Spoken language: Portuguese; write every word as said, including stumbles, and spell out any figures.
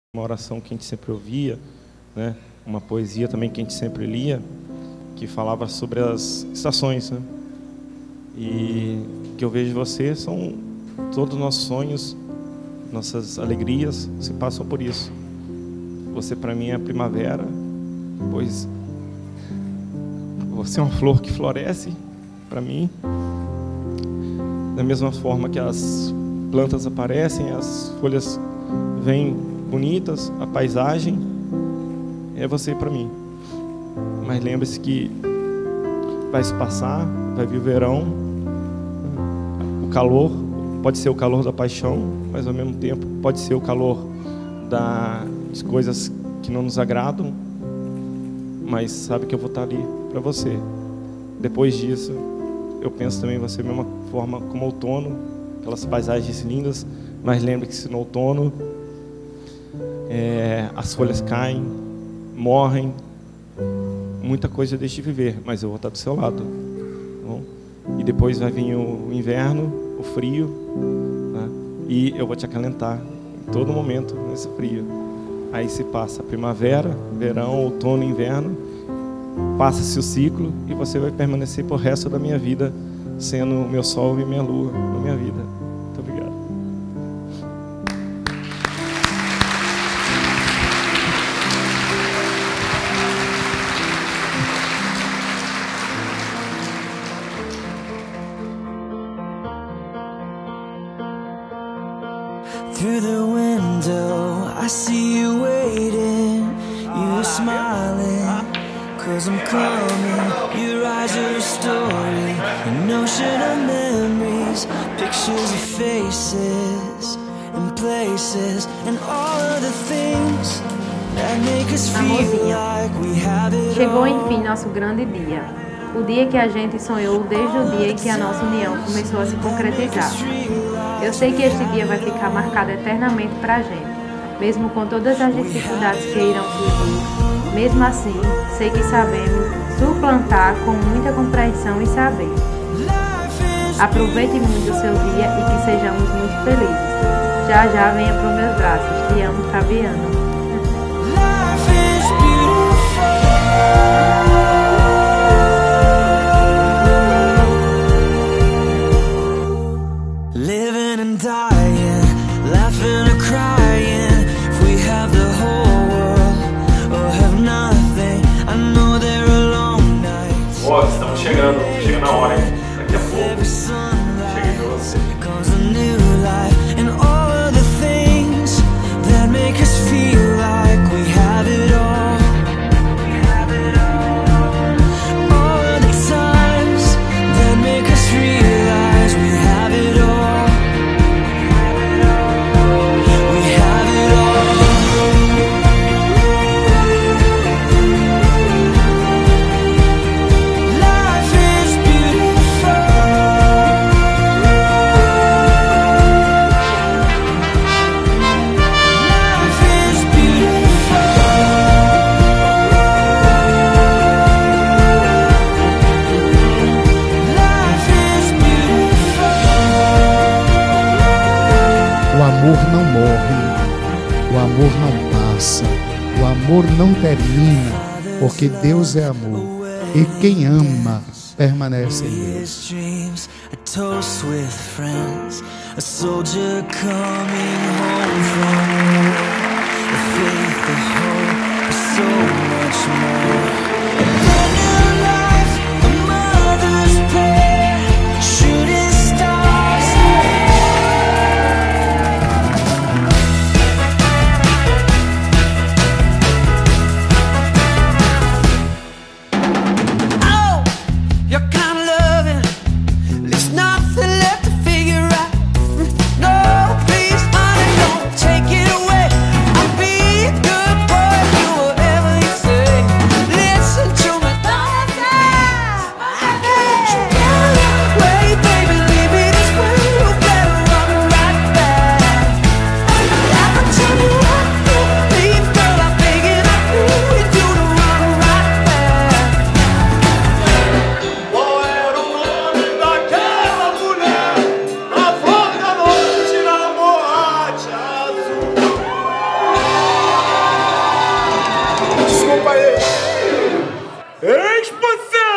Uma oração que a gente sempre ouvia, né? Uma poesia também que a gente sempre lia, que falava sobre as estações, né? E o que eu vejo em você são todos os nossos sonhos, nossas alegrias, se passam por isso. Você para mim é a primavera, pois você é uma flor que floresce para mim. Da mesma forma que as plantas aparecem, as folhas vêm bonitas, a paisagem é você para mim. Mas lembre-se que vai se passar, vai vir o verão, o calor pode ser o calor da paixão, mas ao mesmo tempo pode ser o calor das coisas que não nos agradam, mas sabe que eu vou estar ali para você. Depois disso, eu penso também em você da mesma forma como outono, aquelas paisagens lindas, mas lembre-se que no outono É, as folhas caem, morrem, muita coisa deixa de viver, mas eu vou estar do seu lado, tá bom? E depois vai vir o inverno, o frio, né? E eu vou te acalentar em todo momento nesse frio. Aí se passa a primavera, verão, outono, inverno, passa-se o ciclo e você vai permanecer por resto da minha vida sendo o meu sol e minha lua na minha vida. Muito obrigado. Through the window, I see you waiting. You're smiling, cause I'm coming. Your eyes are a story, an ocean of memories. Pictures of faces and places, and all of the things that make us feel like we have it all. Chegou enfim nosso grande dia. O dia que a gente sonhou desde o dia em que a nossa união começou a se concretizar. Eu sei que este dia vai ficar marcado eternamente para a gente, mesmo com todas as dificuldades que irão surgir. Mesmo assim, sei que sabemos suplantar com muita compreensão e saber. Aproveite muito o seu dia e que sejamos muito felizes. Já já venha para os meus braços. Te amo, Fabiana. Ó, estamos chegando, chega na hora, hein? Daqui a pouco cheguei pra você. O amor não morre, o amor não passa, o amor não termina, porque Deus é amor, e quem ama permanece em Deus. Take it away. por cento.